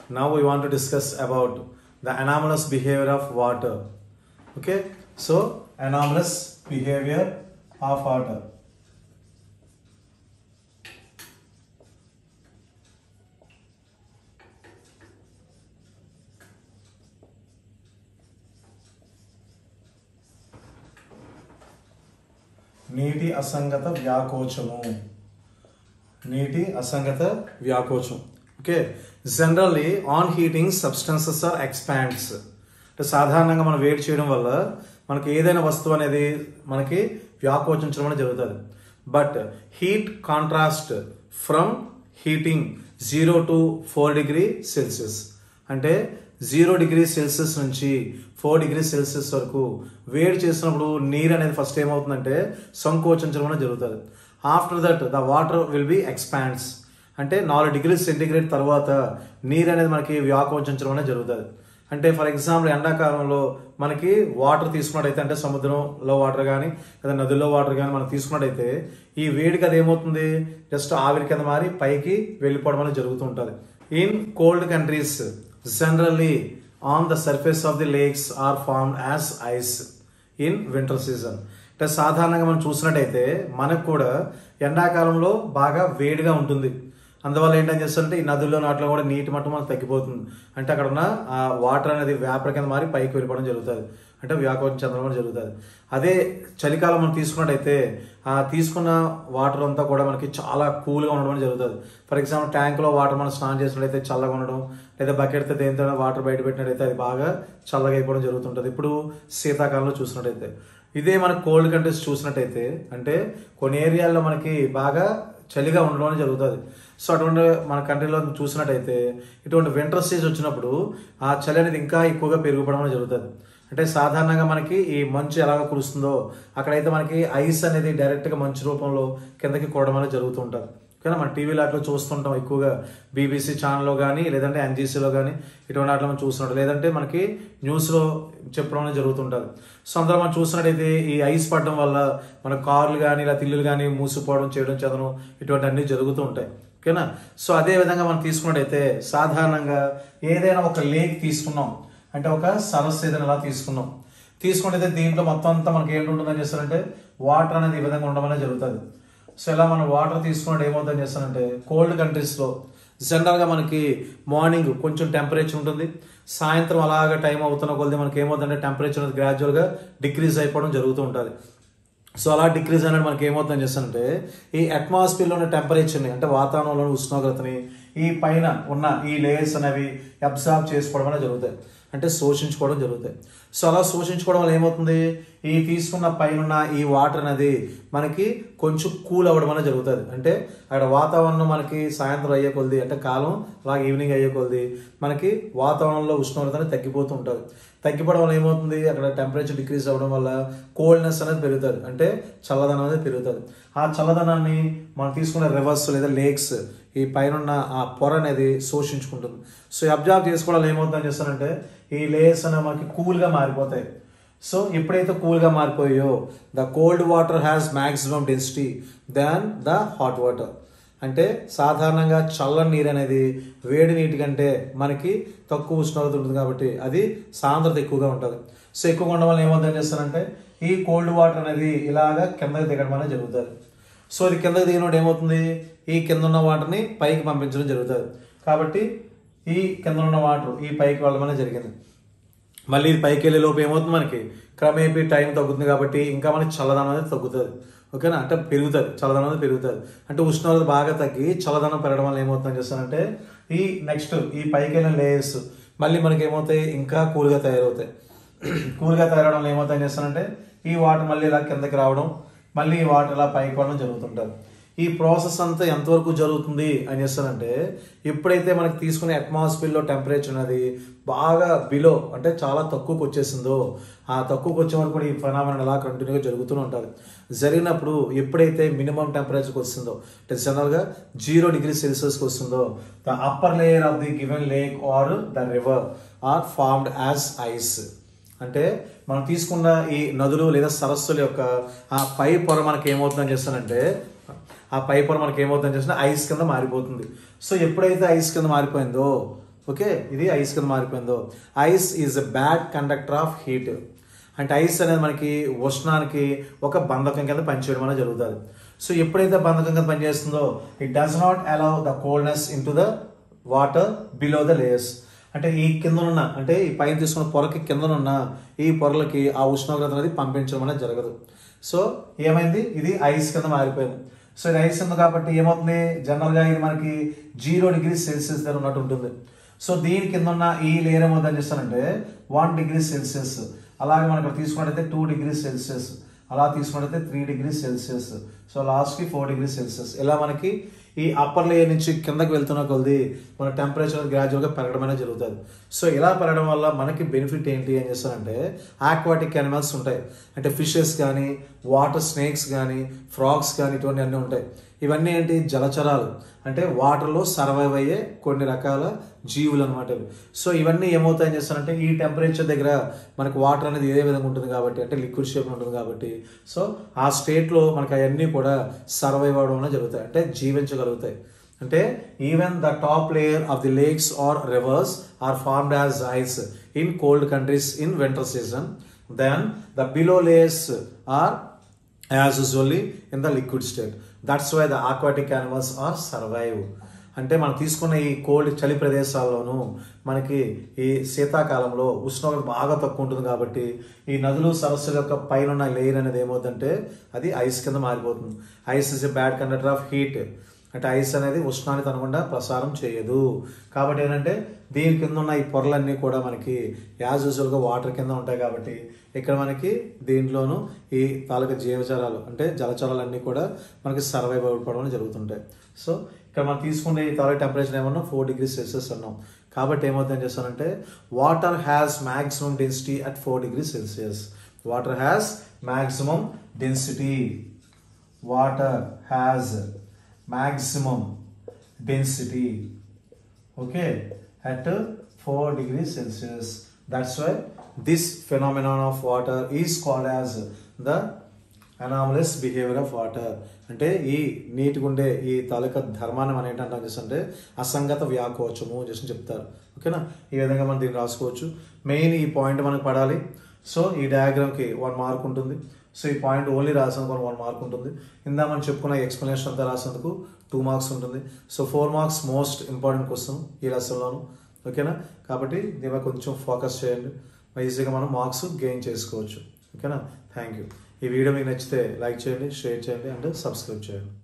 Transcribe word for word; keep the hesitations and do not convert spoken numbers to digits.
Now we want to discuss about the anomalous behavior of water. Okay, so anomalous behavior of water. నీటి అసంగత వ్యాకోచము నీటి అసంగత వ్యాకోచం okay generally on heating substances are expands అంటే సాధారణంగా మనం వేడి చేయడం వల్ల మనకి ఏదైనా వస్తువు అనేది మనకి వ్యాకోచించడం అనేది జరుగుతుంది but heat contrast from heating zero to four degree Celsius అంటే జీరో డిగ్రీ సెల్సియస్ నుంచి ఫోర్ డిగ్రీ సెల్సియస్ వరకు వేడి చేసినప్పుడు నీరు అనేది ఫస్ట్ ఏమవుతుందంటే సంకోచించడం అనేది జరుగుతుంది after that the water will be expands అంటే నాలుగు డిగ్రీ సెంటిగ్రేడ్ తర్వాత నీరు అనేది మనకి వ్యాకోచించడం అనేది జరుగుతుంది అంటే ఫర్ ఎగ్జాంపుల్ ఎండాకాలంలో మనకి వాటర్ తీసుకున్నట్టయితే అంటే సముద్రంలో వాటర్ కానీ లేదా నదుల్లో వాటర్ కానీ మనం తీసుకున్నట్టయితే ఈ వేడికి అది ఏమవుతుంది జస్ట్ ఆవిరి కింద మారి పైకి వెళ్ళిపోవడం అనేది జరుగుతూ ఉంటుంది in cold countries generally on the surface of the lakes are formed as ice in winter season అంటే సాధారణంగా మనం చూసినట్టయితే మనకు కూడా ఎండాకాలంలో బాగా వేడిగా ఉంటుంది అందువల్ల ఏంటని చేస్తుంటే ఈ నదుల్లో నాట్లో కూడా నీటి మట్టం మనకు తగ్గిపోతుంది అంటే అక్కడ ఉన్న ఆ వాటర్ అనేది వేపర్ కింద మారి పైకి వెళ్ళిపోవడం జరుగుతుంది అంటే వ్యాకోచం చెందడం జరుగుతుంది అదే చలికాలం మనం తీసుకున్నట్టయితే ఆ తీసుకున్న వాటర్ అంతా కూడా మనకి చాలా కూల్గా ఉండడం జరుగుతుంది ఫర్ ఎగ్జాంపుల్ ట్యాంక్లో వాటర్ మనం స్నానం చేసినట్టయితే చల్లగా ఉండడం లేదా బకెట్తో దేంతో వాటర్ బయట పెట్టినట్టయితే అది బాగా చల్లగా అయిపోవడం జరుగుతుంటుంది ఇప్పుడు శీతాకాలంలో చూసినట్టయితే ఇదే మన కోల్డ్ కంట్రీస్ చూసినట్టయితే అంటే కొన్ని ఏరియాల్లో మనకి బాగా చలిగా ఉండడం జరుగుతుంది సో అటువంటి మన కంట్రీలో చూసినట్టయితే ఇటువంటి వింటర్ సీజన్ వచ్చినప్పుడు ఆ చలి అనేది ఇంకా ఎక్కువగా పెరిగిపోవడం జరుగుతుంది అంటే సాధారణంగా మనకి ఈ మంచు ఎలాగ కురుస్తుందో అక్కడైతే మనకి ఐస్ అనేది డైరెక్ట్గా మంచు రూపంలో కిందకి కూడడం అనేది జరుగుతూ ఉంటుంది కానీ మన టీవీలో అట్లా చూస్తుంటాం ఎక్కువగా బీబీసీ ఛానల్లో కానీ లేదంటే ఎన్జీసీలో కానీ ఇటువంటి అట్లా మనం చూస్తుంటాం లేదంటే మనకి న్యూస్లో చెప్పడం అనేది జరుగుతుంటుంది సో అందులో మనం చూసినట్టయితే ఈ ఐస్ పడడం వల్ల మన కార్లు కానీ ఇలా తిల్లులు కానీ మూసిపోవడం చేయడం చదవడం ఇటువంటి అన్ని జరుగుతూ ఉంటాయి ఓకేనా సో అదే విధంగా మనం తీసుకున్నట్టయితే సాధారణంగా ఏదైనా ఒక లేక్ తీసుకున్నాం అంటే ఒక సరస్సు ఏదైనా ఇలా తీసుకున్నాం తీసుకుంటే దీంట్లో మొత్తం అంతా మనకి ఏంటుంటుందని చేస్తారంటే వాటర్ అనేది ఈ విధంగా ఉండడం అనేది జరుగుతుంది సో ఇలా మనం వాటర్ తీసుకున్నట్టు ఏమవుతుందని చేస్తానంటే కోల్డ్ కంట్రీస్లో జనరల్గా మనకి మార్నింగ్ కొంచెం టెంపరేచర్ ఉంటుంది సాయంత్రం అలాగా టైం అవుతున్న కొద్ది మనకి ఏమవుతుందంటే టెంపరేచర్ అనేది గ్రాడ్యువల్గా డిక్రీజ్ అయిపోవడం జరుగుతూ ఉంటుంది సో అలా డిక్రీజ్ అనేది మనకి ఏమవుతుందని చేస్తానంటే ఈ అట్మాస్ఫియర్లో ఉన్న టెంపరేచర్ని అంటే వాతావరణంలోని ఉష్ణోగ్రతని ఈ పైన ఉన్న ఈ లేయర్స్ అనేవి అబ్జార్బ్ చేసుకోవడం అనేది జరుగుతాయి అంటే శోషించుకోవడం జరుగుతాయి సో అలా శోషించుకోవడం వల్ల ఏమవుతుంది ఈ తీసుకున్న పైన ఈ వాటర్ అనేది మనకి కొంచెం కూల్ అవ్వడం అనేది జరుగుతుంది అంటే అక్కడ వాతావరణం మనకి సాయంత్రం అయ్యే కొద్ది అంటే కాలం అలాగే ఈవినింగ్ అయ్యే కొద్ది మనకి వాతావరణంలో ఉష్ణోగ్రత అనేది తగ్గిపోతూ ఉంటుంది తగ్గిపోవడం వల్ల ఏమవుతుంది అక్కడ టెంపరేచర్ డిక్రీజ్ అవ్వడం వల్ల కోల్డ్నెస్ అనేది పెరుగుతుంది అంటే చల్లదనం అనేది పెరుగుతుంది ఆ చల్లదనాన్ని మనం తీసుకున్న రివర్స్ లేదా లేక్స్ ఈ పైన ఆ పొర అనేది శోషించుకుంటుంది సో అబ్జర్వ్ చేసుకోవడం ఏమవుతుందని చేస్తానంటే ఈ లేయర్స్ అనేవి మనకి కూల్గా మారిపోతాయి సో ఎప్పుడైతే కూల్గా మారిపోయాయో the cold water has maximum density than the hot water అంటే సాధారణంగా చల్లని నీరు అనేది వేడి నీటి కంటే మనకి తక్కువ ఉష్ణోగ్రత ఉంటుంది కాబట్టి అది సాంద్రత ఎక్కువగా ఉంటుంది సో ఎక్కువగా ఉండడం వల్ల ఏమవుతుందని చేస్తానంటే ఈ కోల్డ్ వాటర్ అనేది ఇలాగా కిందకి దిగడం అనేది జరుగుతుంది సో ఇది కిందకి దిగినప్పుడు ఏమవుతుంది ఈ కింద ఉన్న వాటర్ని పైకి పంపించడం జరుగుతుంది కాబట్టి ఈ కింద ఉన్న వాటర్ ఈ పైకి వెళ్ళడం అనేది జరిగింది మళ్ళీ ఇది పైకి వెళ్ళే లోపు ఏమవుతుంది మనకి క్రమేపీ టైం తగ్గుతుంది కాబట్టి ఇంకా మనకి చల్లదనం అనేది తగ్గుతుంది ఓకేనా అంటే పెరుగుతుంది చల్లదనం అనేది పెరుగుతుంది అంటే ఉష్ణోగ్రత బాగా తగ్గి చల్లదనం పెరగడం వల్ల ఏమవుతుందని చేస్తానంటే ఈ నెక్స్ట్ ఈ పైకి వెళ్ళిన లేయర్స్ మళ్ళీ మనకి ఏమవుతాయి ఇంకా కూల్గా తయారవుతాయి కూల్గా తయారవడం వల్ల ఏమవుతాయని చేస్తానంటే ఈ వాటర్ మళ్ళీ ఇలా కిందకి రావడం మళ్ళీ ఈ వాటర్ ఇలా పైకి పోవడం జరుగుతుంటుంది ఈ ప్రాసెస్ అంతా ఎంతవరకు జరుగుతుంది అని చేస్తానంటే ఎప్పుడైతే మనకి తీసుకునే అట్మాస్ఫియర్లో టెంపరేచర్ అనేది బాగా బిలో అంటే చాలా తక్కువకి వచ్చేసిందో ఆ తక్కువకి వచ్చే వరకు కూడా ఈ ఫెనామినా ఇలా కంటిన్యూగా జరుగుతూనే ఉంటుంది జరిగినప్పుడు ఎప్పుడైతే మినిమం టెంపరేచర్కి వస్తుందో అంటే జనరల్గా జీరో డిగ్రీ సెల్సియస్కి వస్తుందో the upper layer of the given lake or the river are formed as ice అంటే మనం తీసుకున్న ఈ నదులు లేదా సరస్సుల యొక్క ఆ పై పొర మనకి ఏమవుతుందని చేస్తానంటే ఆ పై పొర మనకి ఏమవుతుందని చేసిన ఐస్ కింద మారిపోతుంది సో ఎప్పుడైతే ఐస్ కింద మారిపోయిందో ఓకే, ఇది ఐస్ కింద మారిపోయిందో. Ice is a bad conductor of heat. అంటే ఐస్ అనేది మనకి ఉష్ణానికి ఒక బంధకం కింద పనిచేయడం అనేది జరుగుతుంది. సో ఎప్పుడైతే బంధకం కింద పనిచేస్తుందో it does not allow the coldness into the water below the layers. అంటే ఈ కిందనున్న అంటే ఈ పైన తీసుకున్న పొరకి కిందనున్న ఈ పొరలకి ఆ ఉష్ణోగ్రత అనేది పంపించడం అనేది జరగదు. సో ఏమైంది, ఇది ఐస్ కింద మారిపోయింది. సో ఇది ఐస్ ఉంది కాబట్టి ఏమవుతుంది, జనరల్గా ఇది మనకి జీరో డిగ్రీ సెల్సియస్ దగ్గర ఉన్నట్టు ఉంటుంది. సో దీని కింద ఉన్న ఈ లేయర్ ఏమవుతుందని చేస్తానంటే వన్ డిగ్రీ సెల్సియస్, అలాగే మనకు తీసుకున్నట్టయితే టూ డిగ్రీ సెల్సియస్, అలా తీసుకున్నట్టయితే త్రీ డిగ్రీ సెల్సియస్, సో లాస్ట్కి ఫోర్ డిగ్రీ సెల్సియస్. ఇలా మనకి ఈ అప్పర్ లేయర్ నుంచి కిందకి వెళ్తున్న కొద్ది మన టెంపరేచర్ గ్రాడ్యువల్గా పెరగడం అనేది జరుగుతుంది. సో ఇలా పెరగడం వల్ల మనకి బెనిఫిట్ ఏంటి అని చేస్తారంటే ఆక్వాటిక్ యానిమల్స్ ఉంటాయి, అంటే ఫిషెస్ కానీ వాటర్ స్నేక్స్ కానీ ఫ్రాగ్స్ కానీ ఇటువంటి అన్నీ ఉంటాయి. ఇవన్నీ ఏంటి, జలచరాలు, అంటే వాటర్లో సర్వైవ్ అయ్యే కొన్ని రకాల జీవులు అనమాట. సో ఇవన్నీ ఏమవుతాయని చేస్తారంటే ఈ టెంపరేచర్ దగ్గర మనకు వాటర్ అనేది ఏ విధంగా ఉంటుంది కాబట్టి, అంటే లిక్విడ్ షేప్లో ఉంటుంది కాబట్టి, సో ఆ స్టేట్లో మనకు అవన్నీ కూడా సర్వైవ్ అవడం అనేది జరుగుతాయి, అంటే జీవించగలుగుతాయి. అంటే even the top layer of the lakes or rivers are formed as ice in cold countries in winter season, then the below layers are as usually in the liquid state. That's why the aquatic animals are survive. అంటే మనం తీసుకున్న ఈ cold చలి ప్రదేశాల్లోనూ మనకి ఈ శీతాకాలంలో ఉష్ణోగ్రత బాగా తక్కువ ఉంటుంది కాబట్టి ఈ నదులు సరస్సుల యొక్క పైన ఉన్న లేయర్ అనేది ఏమవుతుందంటే అది ఐస్ కింద మారిపోతుంది. Ice is a bad conductor of heat. అంటే ఐస్ అనేది ఉష్ణాన్ని తనకుండా ప్రసారం చేయదు. కాబట్టి ఏంటంటే దీని కింద ఉన్న ఈ పొరలన్నీ కూడా మనకి యాజ్ యూజువల్గా వాటర్ కింద ఉంటాయి కాబట్టి ఇక్కడ మనకి దీంట్లోనూ ఈ తాలూకా జీవచరాలు అంటే జలచరాలు అన్నీ కూడా మనకి సర్వైవ్ అవ్వడం జరుగుతుంటాయి. సో ఇక్కడ మనం తీసుకునే ఈ తాలూకా టెంపరేచర్ ఏమన్నా ఫోర్ డిగ్రీ సెల్సియస్ అన్నాం కాబట్టి ఏమవుతుందని చేస్తానంటే water has maximum density at four degree Celsius. Water has maximum density. Water has maximum density, okay, at four degrees Celsius. That's why this phenomenon of water is called as the anomalous behavior of water. అంటే ఈ నీటికి ఉండే ఈ తాలూకా ధర్మాన్ని మనం ఏంటంటాం చేస్తుంటే అసంగత వ్యాకోచము చేసి చెప్తారు. ఓకేనా, ఈ విధంగా మనం దీన్ని రాసుకోవచ్చు. మెయిన్ ఈ పాయింట్ మనకు పడాలి. సో ఈ డయాగ్రామ్కి వన్ మార్క్ ఉంటుంది. సో ఈ పాయింట్ ఓన్లీ రాసినందుకు వన్ మార్క్ ఉంటుంది. ఇందా మనం చెప్పుకున్న ఎక్స్ప్లెనేషన్ అంతా రాసినందుకు టూ మార్క్స్ ఉంటుంది. So four marks most important question ఈ లెసన్లోను. ఓకేనా, కాబట్టి దీని కొంచెం ఫోకస్ చేయండి, ఈజీగా మనం మార్క్స్ గెయిన్ చేసుకోవచ్చు. ఓకేనా, థ్యాంక్ యూ. ఈ వీడియో మీకు నచ్చితే లైక్ చేయండి, షేర్ చేయండి అండ్ సబ్స్క్రైబ్ చేయండి.